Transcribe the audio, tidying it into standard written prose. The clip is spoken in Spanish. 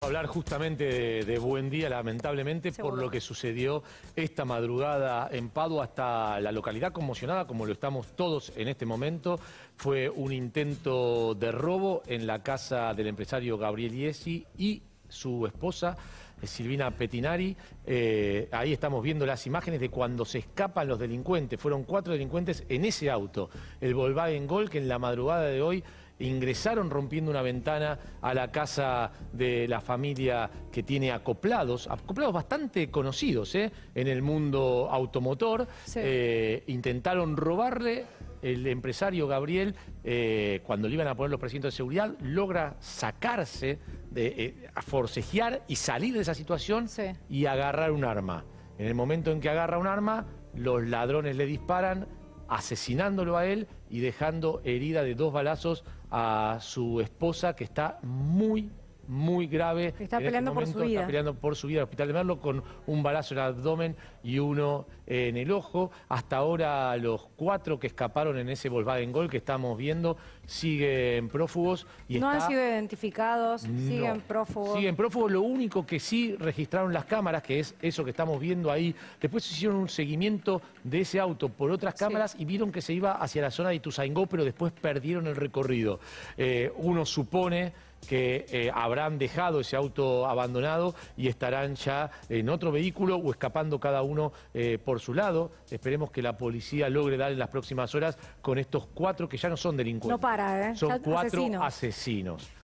hablar justamente de Buen Día, lamentablemente, Seguro. por lo que sucedió esta madrugada en Padua, hasta la localidad conmocionada, como lo estamos todos en este momento. Fue un intento de robo en la casa del empresario Gabriel Iesi y su esposa, Silvina Pettinari. Ahí estamos viendo las imágenes de cuando se escapan los delincuentes. Fueron 4 delincuentes en ese auto, el Volkswagen Gol, que en la madrugada de hoy ingresaron rompiendo una ventana a la casa de la familia que tiene acoplados bastante conocidos en el mundo automotor. Sí. Intentaron robarle. El empresario Gabriel, cuando le iban a poner los precintos de seguridad, logra sacarse, a forcejear y salir de esa situación, Sí. y agarrar un arma. En el momento en que agarra un arma, los ladrones le disparan, asesinándolo a él y dejando herida de 2 balazos a su esposa, que está muy grave. Está peleando por su vida. Está peleando por su vida en el hospital de Merlo, con un balazo en el abdomen y uno en el ojo. Hasta ahora los 4 que escaparon en ese Volkswagen Gol que estamos viendo siguen prófugos. Y No han sido identificados, No. siguen prófugos. Siguen prófugos. Lo único que sí registraron las cámaras, que es eso que estamos viendo ahí. Después hicieron un seguimiento de ese auto por otras cámaras y vieron que se iba hacia la zona de Ituzaingó, pero después perdieron el recorrido. Uno supone que habrán dejado ese auto abandonado y estarán ya en otro vehículo o escapando cada uno por su lado. Esperemos que la policía logre dar en las próximas horas con estos 4 que ya no son delincuentes. No para, Son ya 4 asesinos. asesinos.